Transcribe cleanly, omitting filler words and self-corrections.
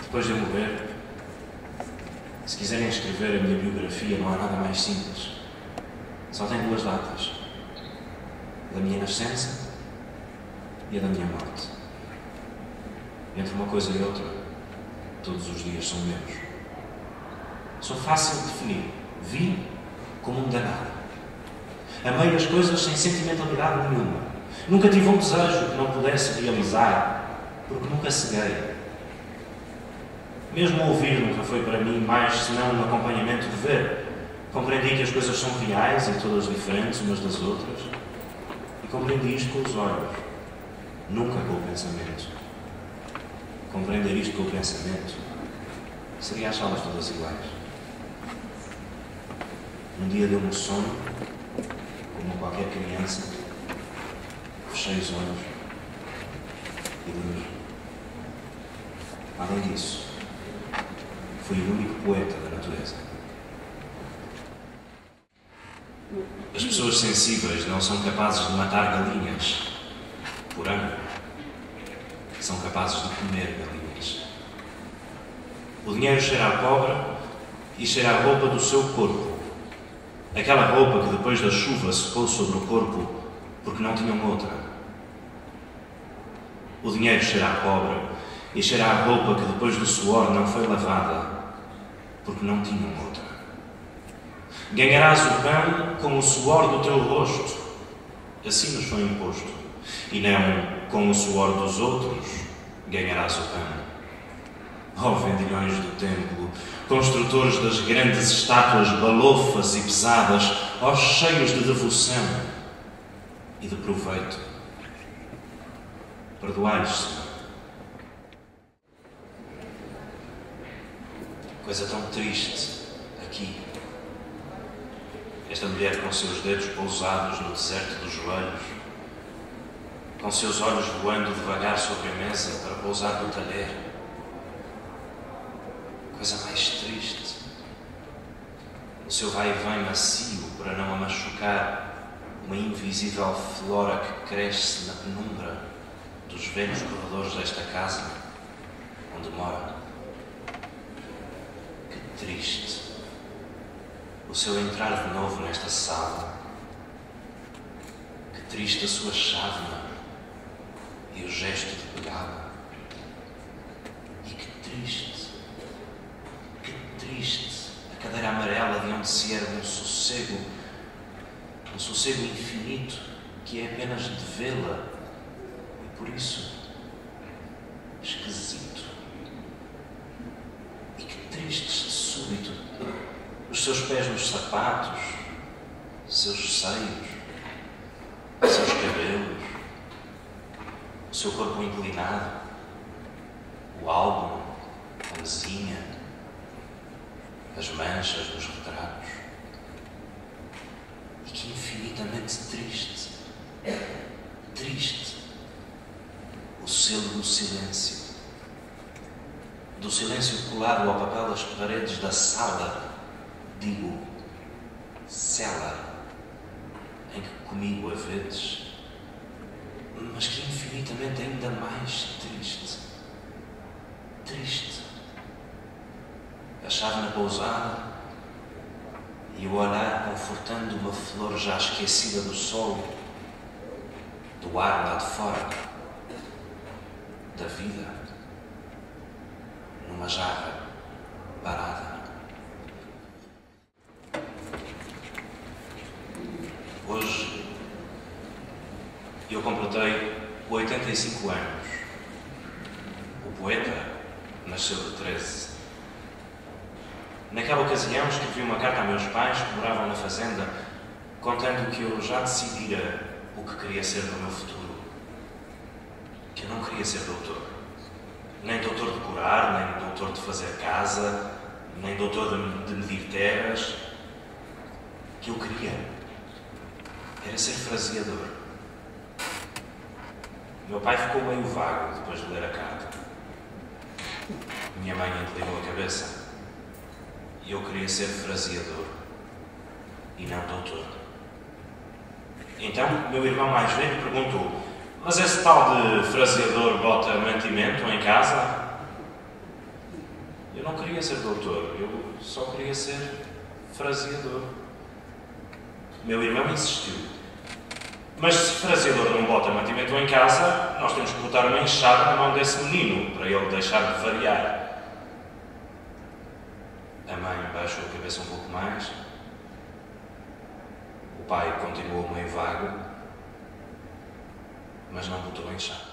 Depois de eu morrer, se quiserem escrever a minha biografia, não há nada mais simples. Só tem duas datas. A da minha nascença e a da minha morte. Entre uma coisa e outra, todos os dias são meus. Sou fácil de definir. Vi como um danado. Amei as coisas sem sentimentalidade nenhuma. Nunca tive um desejo que não pudesse realizar, porque nunca ceguei. Mesmo ouvir nunca foi para mim mais senão um acompanhamento de ver. Compreendi que as coisas são reais e todas diferentes umas das outras. E compreendi isto com os olhos, nunca com o pensamento. Compreender isto com o pensamento seria achá-las todas iguais. Um dia deu-me um sono, como qualquer criança. Fechei os olhos e dormi. Além disso, fui o único poeta da natureza. As pessoas sensíveis não são capazes de matar galinhas por ano. São capazes de comer galinhas. O dinheiro cheira a cobra e cheira a roupa do seu corpo. Aquela roupa que depois da chuva secou sobre o corpo porque não tinham outra. O dinheiro cheira a cobra e cheira a roupa que depois do suor não foi lavada porque não tinham outra. Ganharás o pão com o suor do teu rosto, assim nos foi imposto, e não com o suor dos outros ganharás o pão. Ó vendilhões do templo, construtores das grandes estátuas balofas e pesadas, ó cheios de devoção e de proveito, perdoai-os, Senhor. Coisa tão triste aqui. Esta mulher com seus dedos pousados no deserto dos joelhos, com seus olhos voando devagar sobre a mesa para pousar no talher. Coisa mais triste. O seu vai e vem macio para não a machucar, uma invisível flora que cresce na penumbra dos velhos corredores desta casa onde mora. Que triste. O seu entrar de novo nesta sala. Que triste a sua chávena e o gesto de pegá-la. E que triste a cadeira amarela de onde se ergue um sossego infinito que é apenas de vê-la e por isso esquisito. E que tristes de súbito os seus pés nos sapatos, seus seios, seus cabelos, o seu corpo inclinado, o álbum, a mesinha, as manchas nos retratos. E que infinitamente triste, o selo do silêncio colado ao papel das paredes da sala, digo, cela, em que comigo a vezes, mas que infinitamente ainda mais triste. A chávena pousada e o olhar confortando uma flor já esquecida do sol, do ar lá de fora, da vida, numa jarra parada. Hoje eu completei 85 anos. O poeta nasceu de 13. Naquela ocasião escrevi uma carta a meus pais que moravam na fazenda, contando que eu já decidira o que queria ser no meu futuro. Que eu não queria ser doutor. Nem doutor de curar, nem doutor de fazer casa, nem doutor de medir terras. Que eu queria era ser fraseador. Meu pai ficou meio vago depois de ler a carta. Minha mãe inclinou a cabeça. E eu queria ser fraseador e não doutor. Então, meu irmão mais velho perguntou: mas esse tal de fraseador bota mantimento em casa? Eu não queria ser doutor, eu só queria ser fraseador. Meu irmão insistiu. Mas se fraseador não bota mantimento em casa, nós temos que botar uma enxada na mão desse menino, para ele deixar de variar. A mãe baixou a cabeça um pouco mais. O pai continuou meio vago, mas não botou a enxada.